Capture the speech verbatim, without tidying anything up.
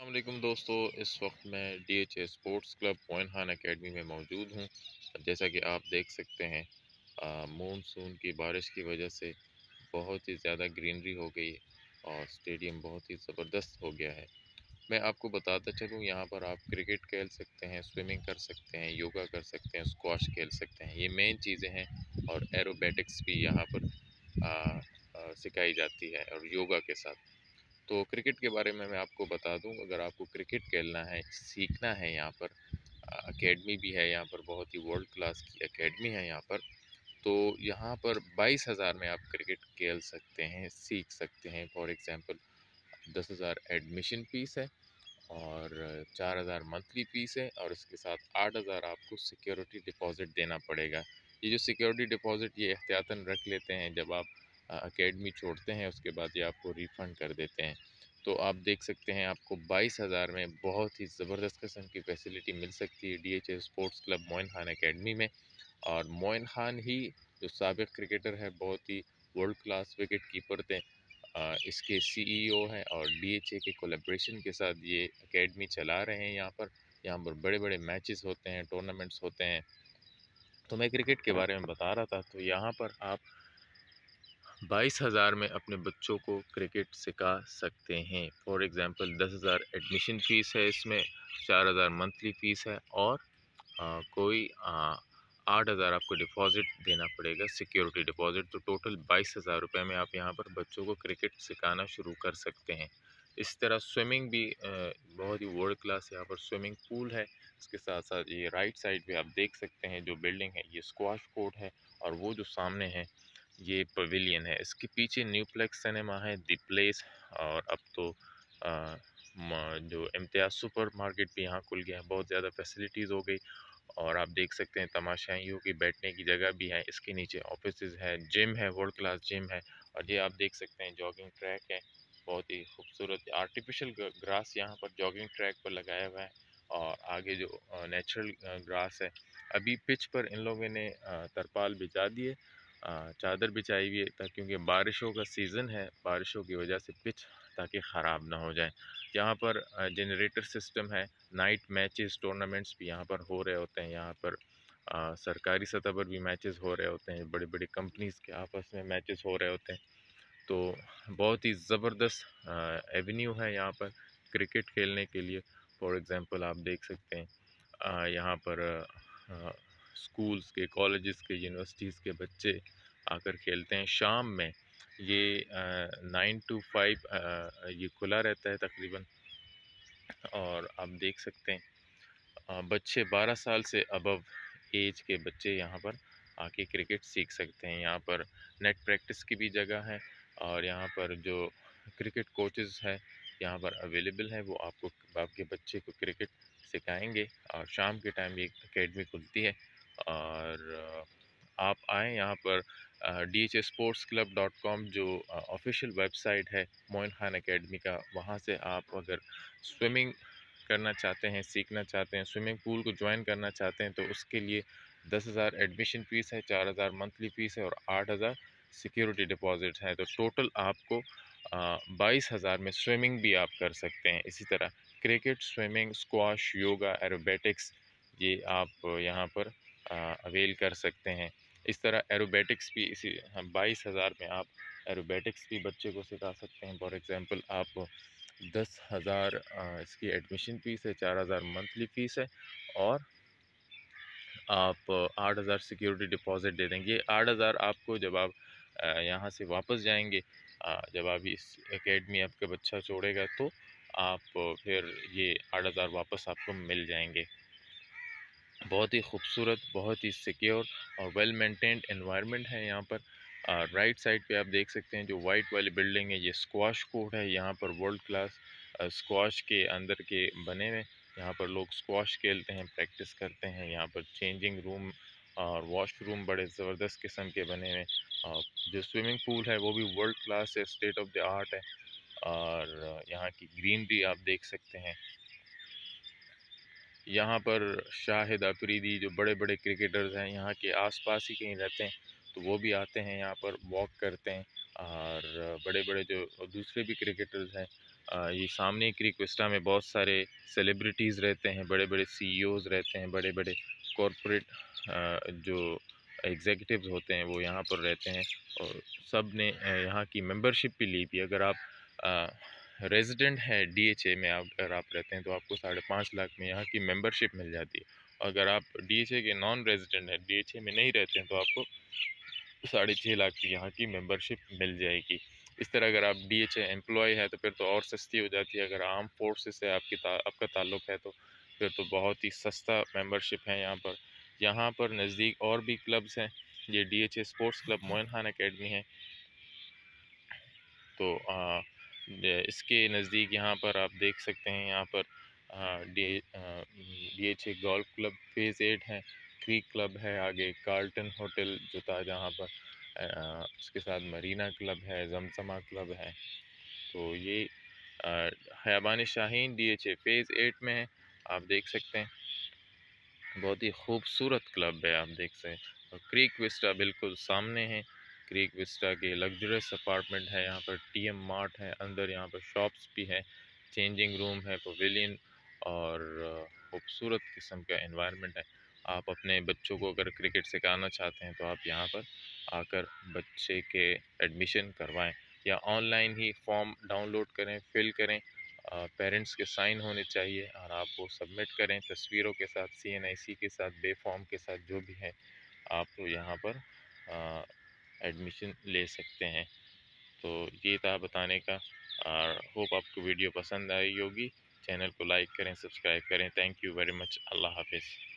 वालेकुम दोस्तों। इस वक्त मैं D H A sports club Moin Khan academy में मौजूद हूँ। जैसा कि आप देख सकते हैं, मानसून की बारिश की वजह से बहुत ही ज़्यादा ग्रीनरी हो गई और स्टेडियम बहुत ही ज़बरदस्त हो गया है। मैं आपको बताता चलूँ, यहाँ पर आप क्रिकेट खेल सकते हैं, स्विमिंग कर सकते हैं, योगा कर सकते हैं, स्क्वाश खेल सकते हैं। ये मेन चीज़ें हैं। और एरोबेटिक्स भी यहाँ पर आ, आ, सिखाई जाती है और योगा के साथ। तो क्रिकेट के बारे में मैं आपको बता दूं, अगर आपको क्रिकेट खेलना है, सीखना है, यहाँ पर एकेडमी भी है, यहाँ पर बहुत ही वर्ल्ड क्लास की एकेडमी है यहाँ पर। तो यहाँ पर बाईस हज़ार में आप क्रिकेट खेल सकते हैं, सीख सकते हैं। फॉर एग्ज़ाम्पल दस हज़ार एडमिशन फ़ीस है और चार हज़ार मंथली फ़ीस है, और इसके साथ आठ हज़ार आपको सिक्योरिटी डिपॉज़िट देना पड़ेगा। ये जो सिक्योरिटी डिपॉज़िट ये एहतियातन रख लेते हैं, जब आप एकेडमी छोड़ते हैं उसके बाद ये आपको रिफ़ंड कर देते हैं। तो आप देख सकते हैं, आपको बाईस हज़ार में बहुत ही ज़बरदस्त किस्म की फ़ैसिलिटी मिल सकती है D H A sports club Moin Khan academy में। और मोइन खान ही जो साबिक़ क्रिकेटर है, बहुत ही वर्ल्ड क्लास विकेट कीपर थे, आ, इसके सी ई ओ हैं और डी एच ए के कोलैबोरेशन के साथ ये एकेडमी चला रहे हैं। यहाँ पर यहाँ पर बड़े बड़े मैचेस होते हैं, टूर्नामेंट्स होते हैं। तो मैं क्रिकेट के बारे में बता रहा था, तो यहाँ पर आप बाईस हज़ार में अपने बच्चों को क्रिकेट सिखा सकते हैं। फॉर एग्ज़ाम्पल दस हज़ार एडमिशन फ़ीस है, इसमें चार हज़ार मंथली फ़ीस है, और आ, कोई आठ हज़ार आपको डिपॉज़िट देना पड़ेगा, सिक्योरिटी डिपॉज़िट। तो टोटल बाईस हज़ार रुपये में आप यहाँ पर बच्चों को क्रिकेट सिखाना शुरू कर सकते हैं। इस तरह स्विमिंग भी आ, बहुत ही वर्ल्ड क्लास यहाँ पर स्विमिंग पूल है। इसके साथ साथ ये राइट साइड पे आप देख सकते हैं, जो बिल्डिंग है ये स्क्वाश कोर्ट है, और वो जो सामने है ये पवेलियन है। इसके पीछे न्यूप्लेक्स सिनेमा है, द प्लेस। और अब तो आ, जो इम्तियाज़ सुपर मार्केट भी यहाँ खुल गया है, बहुत ज़्यादा फैसिलिटीज़ हो गई। और आप देख सकते हैं, तमाशाइयों की बैठने की जगह भी है। इसके नीचे ऑफिसेज है, जिम है, वर्ल्ड क्लास जिम है। और ये आप देख सकते हैं, जॉगिंग ट्रैक है, बहुत ही खूबसूरत आर्टिफिशियल ग्रास यहाँ पर जॉगिंग ट्रैक पर लगाया हुआ है। और आगे जो नेचुरल ग्रास है, अभी पिच पर इन लोगों ने तरपाल बिछा दिए, चादर बिछाई हुई है, क्योंकि बारिशों का सीज़न है, बारिशों की वजह से पिच ताकि ख़राब ना हो जाए। यहाँ पर जनरेटर सिस्टम है, नाइट मैचेस टूर्नामेंट्स भी यहाँ पर हो रहे होते हैं। यहाँ पर आ, सरकारी सतह पर भी मैचेस हो रहे होते हैं, बड़ी बड़ी कंपनीज़ के आपस में मैचेस हो रहे होते हैं। तो बहुत ही ज़बरदस्त एवेन्यू है यहाँ पर क्रिकेट खेलने के लिए। फॉर एग्ज़ाम्पल आप देख सकते हैं, आ, यहाँ पर आ, स्कूल्स के, कॉलेजेस के, यूनिवर्सिटीज़ के बच्चे आकर खेलते हैं शाम में। ये नाइन टू फाइव ये खुला रहता है तकरीबन। और आप देख सकते हैं, अ, बच्चे बारह साल से अबव एज के बच्चे यहाँ पर आके क्रिकेट सीख सकते हैं। यहाँ पर नेट प्रैक्टिस की भी जगह है, और यहाँ पर जो क्रिकेट कोचेज़ है यहाँ पर अवेलेबल है, वो आपको, आपके बच्चे को क्रिकेट सिखाएंगे। और शाम के टाइम ये एकेडमी खुलती है। और आप आएँ यहाँ पर, D H A sports club dot com जो ऑफिशियल वेबसाइट है मोइन खान एकेडमी का, वहाँ से आप अगर स्विमिंग करना चाहते हैं, सीखना चाहते हैं, स्विमिंग पूल को ज्वाइन करना चाहते हैं, तो उसके लिए दस हज़ार एडमिशन फ़ीस है, चार हज़ार मंथली फ़ीस है, और आठ हज़ार सिक्योरिटी डिपॉज़िट है। तो टोटल आपको बाईस हज़ार में स्विमिंग भी आप कर सकते हैं। इसी तरह cricket, swimming, squash, yoga, aerobatics, ये आप यहाँ पर अवेल कर सकते हैं। इस तरह एरोबेटिक्स भी इसी बाईस हज़ार में आप एरोबेटिक्स भी बच्चे को सिखा सकते हैं। फॉर एग्ज़ाम्पल आप दस हज़ार इसकी एडमिशन फ़ीस है, चार हज़ार मंथली फ़ीस है, और आप आठ हज़ार सिक्योरिटी डिपॉज़िट दे देंगे। आठ हज़ार आपको जब आप यहाँ से वापस जाएंगे, जब आप इस एकेडमी आपका बच्चा छोड़ेगा, तो आप फिर ये आठ हज़ार वापस आपको मिल जाएंगे। बहुत ही खूबसूरत, बहुत ही सिक्योर और वेल मेंटेन्ड एनवायरनमेंट है यहाँ पर। राइट साइड पे आप देख सकते हैं, जो वाइट वाली बिल्डिंग है, ये स्क्वाश कोर्ट है। यहाँ पर वर्ल्ड क्लास स्क्वाश के अंदर के बने हुए, यहाँ पर लोग स्क्वाश खेलते हैं, प्रैक्टिस करते हैं। यहाँ पर चेंजिंग रूम और वॉशरूम बड़े ज़बरदस्त किस्म के बने हुए। और जो स्विमिंग पूल है वो भी वर्ल्ड क्लास है, स्टेट ऑफ द आर्ट है। और यहाँ की ग्रीनरी आप देख सकते हैं। यहाँ पर शाहिद अफरीदी, जो बड़े बड़े क्रिकेटर्स हैं, यहाँ के आसपास ही कहीं रहते हैं, तो वो भी आते हैं यहाँ पर, वॉक करते हैं। और बड़े बड़े जो दूसरे भी क्रिकेटर्स हैं, अ, ये सामने क्रिक विस्टा में बहुत सारे सेलिब्रिटीज़ रहते हैं, बड़े-बड़े सीईओज़ रहते हैं, बड़े-बड़े कॉरपोरेट अ, जो एग्ज़ीक्यूटिव्स होते हैं वो यहाँ पर रहते हैं और सब ने अ, यहाँ की मेंबरशिप भी ली थी। अगर आप अ, रेज़िडेंट हैं डीएचए में आप अगर आप रहते हैं तो आपको साढ़े पाँच लाख में यहाँ की मेंबरशिप मिल जाती है। अगर आप डीएचए के नॉन रेज़िडेंट हैं, डीएचए में नहीं रहते हैं तो आपको साढ़े छः लाख की यहाँ की मेंबरशिप मिल जाएगी। इस तरह अगर आप डीएचए एम्प्लॉय है तो फिर तो और सस्ती हो जाती है। अगर आर्म फोर्सेस से आपकी ता, आपका ताल्लुक़ है तो फिर तो बहुत ही सस्ता मेंबरशिप है यहाँ पर। यहाँ पर नज़दीक और भी क्लब्स हैं। ये DHA sports club Moin Khan academy है। तो आ, इसके नज़दीक यहाँ पर आप देख सकते हैं, यहाँ पर D D H A golf club phase eight है, क्रीक क्लब है, आगे कार्ल्टन होटल जो था जहाँ पर आ, उसके साथ मरीना क्लब है, जमजमा क्लब है। तो ये Khayaban Shaheen D H A phase eight में है, आप देख सकते हैं। बहुत ही खूबसूरत क्लब है, आप देख सकते हैं। और क्रीक विस्टा बिल्कुल सामने है। क्रीक विस्टा के लग्जरियस अपार्टमेंट है, यहाँ पर टीएम मार्ट है, अंदर यहाँ पर शॉप्स भी है, चेंजिंग रूम है, पवेलियन और खूबसूरत किस्म का एनवायरनमेंट है। आप अपने बच्चों को अगर क्रिकेट सिखाना चाहते हैं तो आप यहाँ पर आकर बच्चे के एडमिशन करवाएं या ऑनलाइन ही फॉर्म डाउनलोड करें, फिल करें। पेरेंट्स के साइन होने चाहिए और आप वो सबमिट करें तस्वीरों के साथ, सी एन आई सी के साथ, बे फॉर्म के साथ, जो भी है आप तो यहाँ पर एडमिशन ले सकते हैं। तो ये था बताने का। और होप आपको वीडियो पसंद आई होगी। चैनल को लाइक करें, सब्सक्राइब करें। Thank you very much. अल्लाह हाफिज़।